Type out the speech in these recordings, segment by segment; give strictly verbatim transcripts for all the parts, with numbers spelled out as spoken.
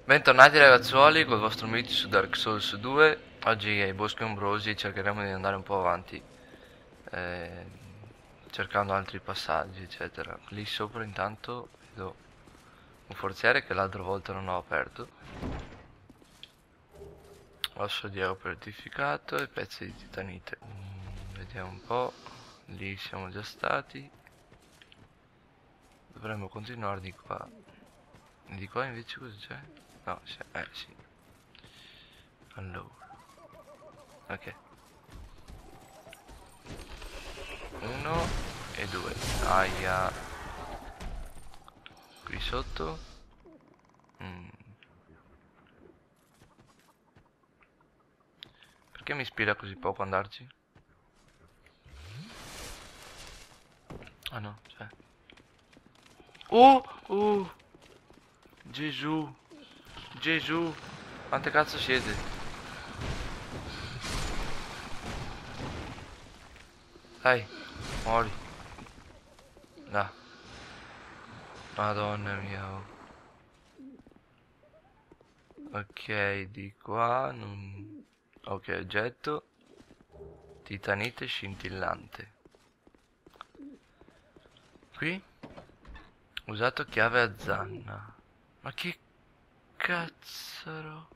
Bentornati ragazzuoli col vostro Meet su Dark Souls due. Oggi ai Boschi Ombrosi cercheremo di andare un po' avanti, eh, cercando altri passaggi eccetera. Lì sopra intanto vedo un forziere che l'altra volta non ho aperto. Osso di acqua fortificato e pezzi di titanite. Mm, vediamo un po'. Lì siamo già stati. Dovremmo continuare di qua. Di qua invece cosa c'è? No, c'è, eh sì. Allora, ok, uno e due. Aia, qui sotto. mm. Perché mi ispira così poco andarci? Ah no, c'è. Oh, oh, Gesù, Gesù, quante cazzo siete? Dai, muori. No, madonna mia. oh. Ok, di qua non... Ok, oggetto. Titanite scintillante. Qui? Usato chiave a zanna. Ma che cazzaro?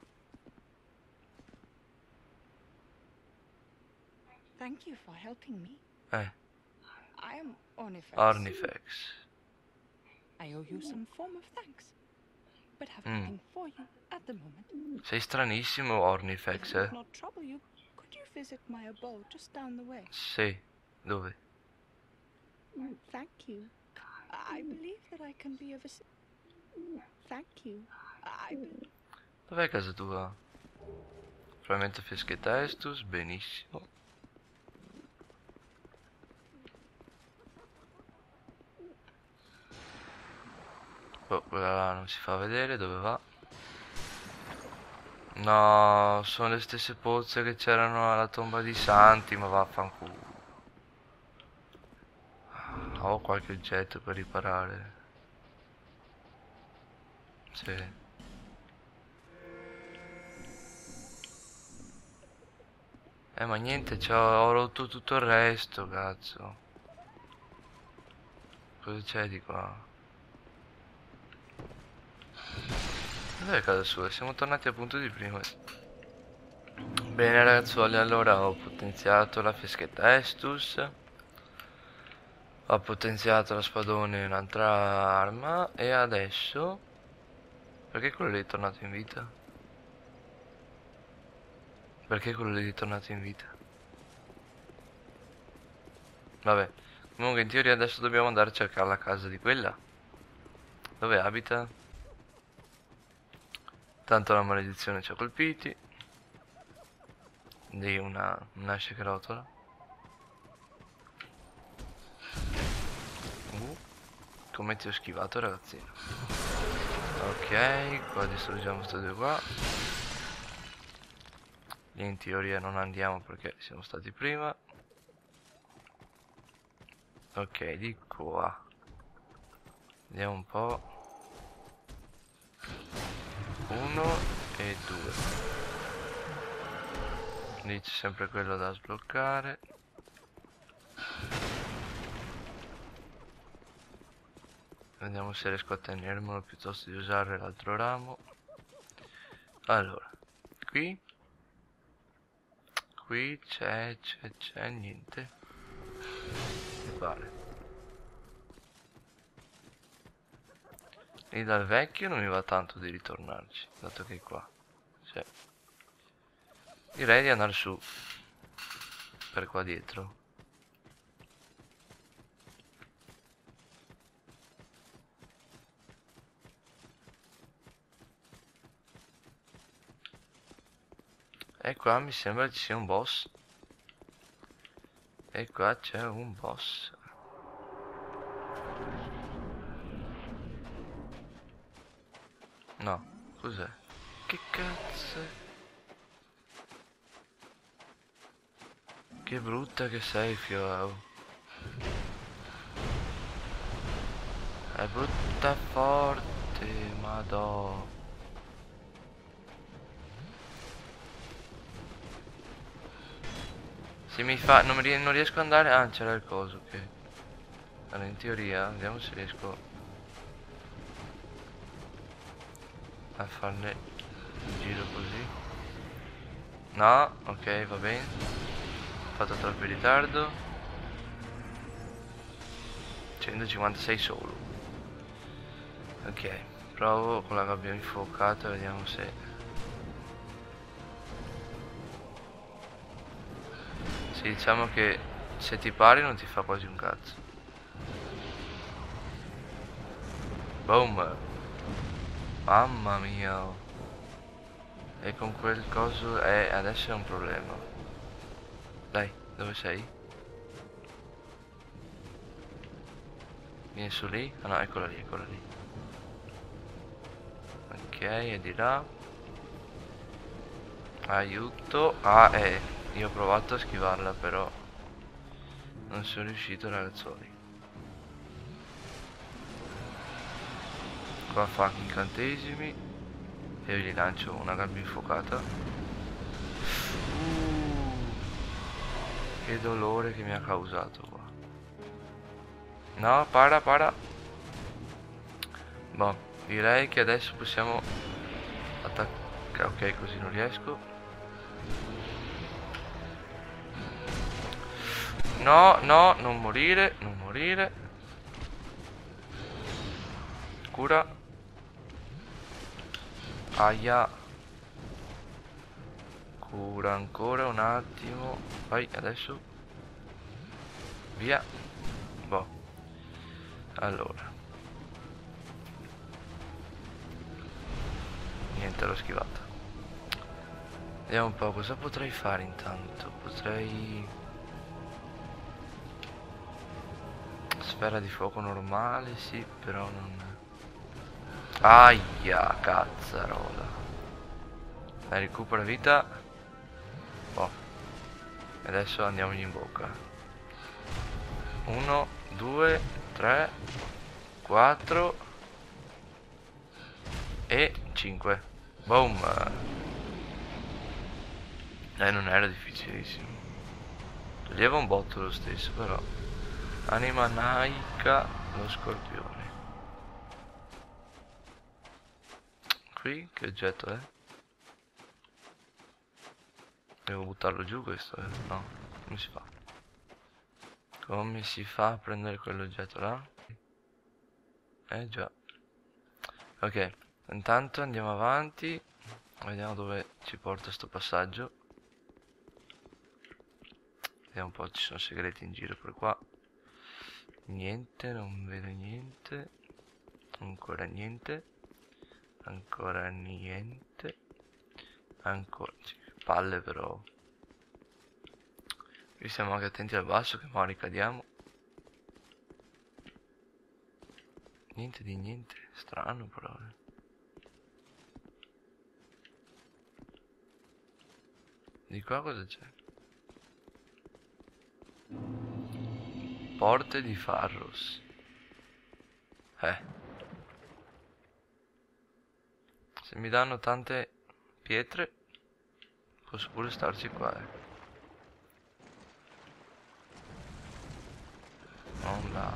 Thank you for helping me. Eh, I am Ornifex. Ornifex. I owe you some form of thanks, but have Mm. nothing for you at the moment. Sei stranissimo, If Ornifex, it would eh? not trouble you, could you visit my abode just down the way? Sì, dove? Thank you. I believe that I can be of assistance. Thank you. I be- Dov'è casa tua? Frammento Fischetta Estus, benissimo. Oh, quella là non si fa vedere, dove va? No, sono le stesse pozze che c'erano alla tomba di Santi, ma vaffanculo. Ho qualche oggetto per riparare. Sì. Eh ma niente, c'ho, ho rotto tutto il resto, cazzo. Cosa c'è di qua? Dov'è casa sua? Siamo tornati al punto di prima. Bene ragazzuoli, allora ho potenziato la fischetta Estus. Ho potenziato la spadone in un'altra arma. E adesso... Perché quello lì è tornato in vita? Perché quello lì è tornato in vita? Vabbè. Comunque in teoria adesso dobbiamo andare a cercare la casa di quella. Dove abita? Tanto la maledizione ci ha colpiti. Di una, una shakerotola. Uh, come ti ho schivato ragazzino. Ok, qua distruggiamo queste due qua. Lì in teoria non andiamo perché siamo stati prima. Ok, di qua. Vediamo un po'. Uno e due. Lì c'è sempre quello da sbloccare. Vediamo se riesco a tenermelo piuttosto di usare l'altro ramo. Allora, qui. Qui c'è, c'è, c'è niente. Mi pare. Lì dal vecchio non mi va tanto di ritornarci, dato che qua. Cioè, direi di andare su. Per qua dietro. E qua mi sembra ci sia un boss. E qua c'è un boss. No, cos'è? Che cazzo è? Che brutta che sei, Fio. È brutta forte, madò. Se mi fa... Non, mi rie- non riesco ad andare... Ah, c'era il coso, ok. Allora, in teoria, vediamo se riesco a farne un giro così. No, ok, va bene. Ho fatto troppo in ritardo. centocinquantasei solo. Ok, provo con la gabbia infuocata, vediamo se... Sì, diciamo che se ti pari non ti fa quasi un cazzo. Boom. Mamma mia. E con quel coso è... adesso è un problema. Dai, dove sei? Vieni su lì? Ah no, eccola lì, eccola lì. Ok, è di là. Aiuto. Ah, eh. Io ho provato a schivarla, però non sono riuscito, ragazzoli. Qua fa incantesimi. E io gli lancio una gabbia infuocata. Uh, che dolore che mi ha causato qua. No, para, para. Boh, direi che adesso possiamo attaccare. Ok, così non riesco. No, no, non morire, non morire. Cura. Aia. Cura ancora un attimo. Vai, adesso. Via. Boh. Allora. Niente, l'ho schivata. Vediamo un po' cosa potrei fare intanto. Potrei... Sfera di fuoco normale, sì, però non... Aia, cazzarola. Dai, recupera vita. Boh. Adesso andiamogli in bocca. Uno, due, tre, quattro e cinque. Boom. Eh, non era difficilissimo. Toglieva un botto lo stesso, però. Anima naica, lo scorpione. Qui, che oggetto è? Devo buttarlo giù questo, eh? No, come si fa? Come si fa a prendere quell'oggetto là? Eh già. Ok, intanto andiamo avanti. Vediamo dove ci porta sto passaggio. Vediamo un po', ci sono segreti in giro per qua. Niente, non vedo niente. Ancora niente. Ancora niente. Ancora... Sì, palle però. Qui siamo anche attenti al basso che magari cadiamo. Niente di niente. Strano però. Eh. Di qua cosa c'è? Porte di Farros. Eh. Se mi danno tante pietre, posso pure starci qua, eh. Non là.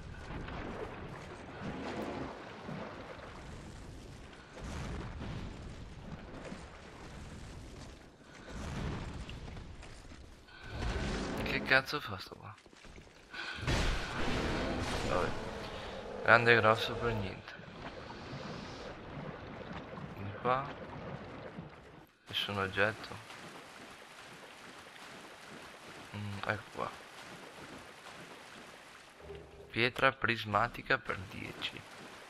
Che cazzo fa sto qua? Vabbè. Grande e grosso per niente. Di qua. Nessun oggetto. Mm, ecco qua. Pietra prismatica per dieci.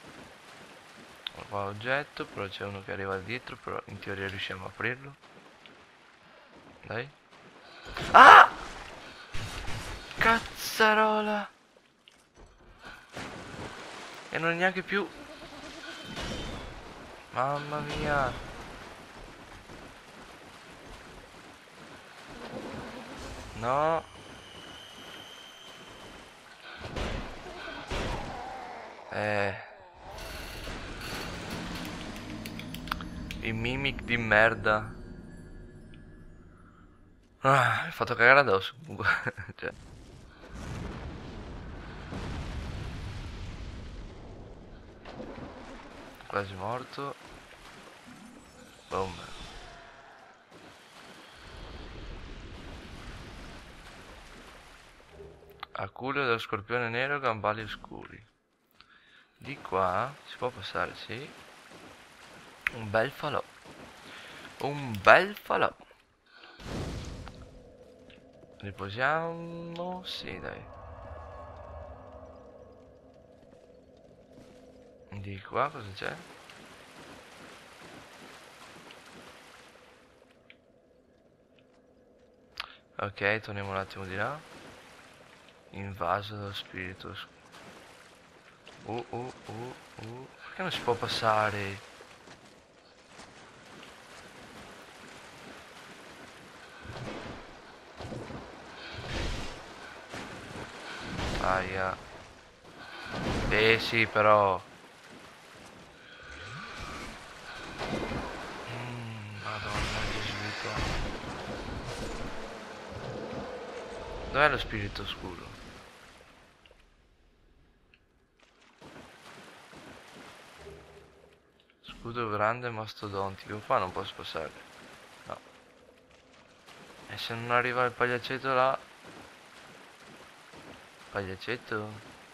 Qua oggetto, però c'è uno che arriva dietro, però in teoria riusciamo a aprirlo. Dai. Ah! Cazzarola! E non è neanche più... Mamma mia! No! Eh... I mimic di merda. Ah, mi ha fatto cagare addosso comunque. Cioè, quasi morto. Boom. Aculeo dello scorpione nero, gambali oscuri. Di qua si può passare, sì. Un bel falò. Un bel falò. Riposiamo. Sì, dai. Di qua cosa c'è? Ok, torniamo un attimo di là. Invaso dallo spirito. Uh, uh, uh, uh. Perché non si può passare? Aia. Eh sì, però. Mm, Madonna gesuita. Dov'è lo spirito oscuro? Scudo grande mastodontico. Qua non posso passare. No. E se non arriva il pagliaccetto là? Pagliaccetto?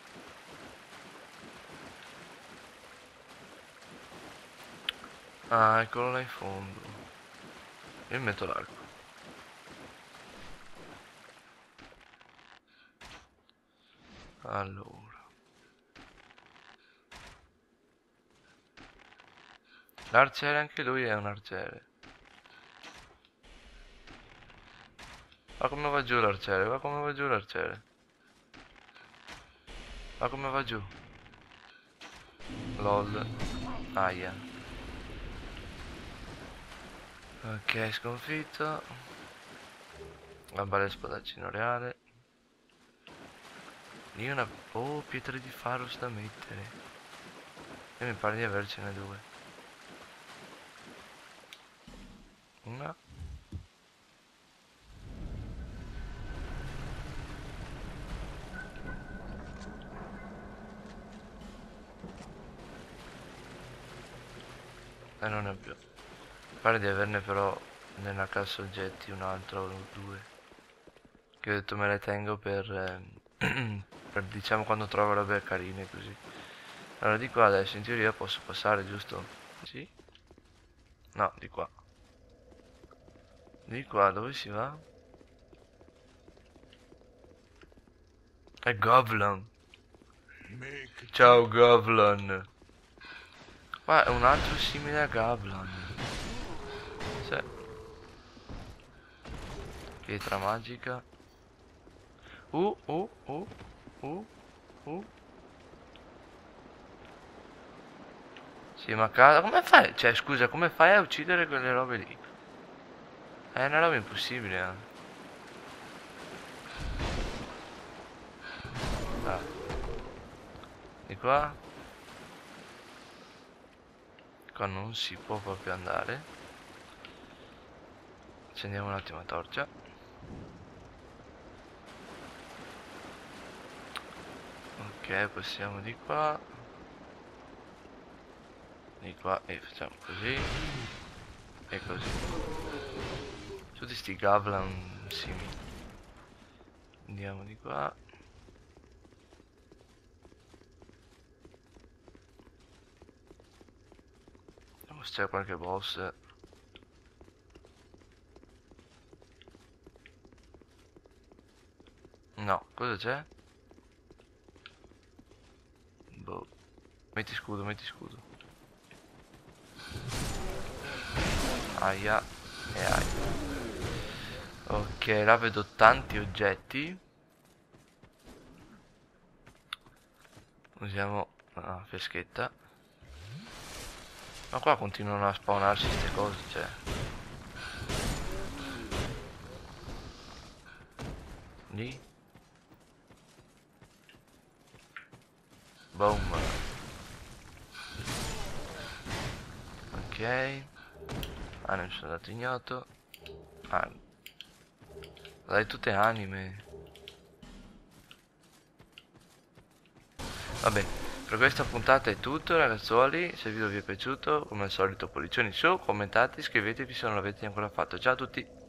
Ah, eccolo là in fondo. Io metto l'arco. Allora. L'arciere, anche lui è un arciere. Ma come va giù l'arciere? Ma come va giù l'arciere? Ma come va giù? Lol. Aia. Ok, sconfitto. Gambale spadaccino reale. Lì una... Oh, pietre di Faros da mettere. E mi pare di avercene due. Una. E non ne più. Mi pare di averne però nella cassa oggetti un altro o due. Che ho detto me le tengo per... Eh, per diciamo quando trovo robe carine così. Allora di qua adesso in teoria posso passare, giusto? Sì? No, di qua. Di qua dove si va? È Goblin. Ciao Goblin. Qua è un altro simile a Goblin. Sì. Pietra magica. Uh, uh, uh, uh, uh. Sì, ma cara, come fai? Cioè, scusa, come fai a uccidere quelle robe lì? È una roba impossibile, eh. Ah. Di qua. Qua non si può proprio andare. Accendiamo un attimo la torcia. Ok, passiamo di qua. Di qua e facciamo così. E così. Tutti sti goblin simili. Andiamo di qua. Vediamo se c'è qualche boss. No, cosa c'è? Boh. Metti scudo, metti scudo. Aia. E aia. Ok, là vedo tanti oggetti. Usiamo la peschetta. Ma qua continuano a spawnarsi queste cose, cioè. Lì. Boom. Ok. Ah, non sono andato ignoto. Ah. Dai, tutte anime. Vabbè, per questa puntata è tutto ragazzuoli. Se il video vi è piaciuto, come al solito pollicioni su, commentate, iscrivetevi se non l'avete ancora fatto. Ciao a tutti.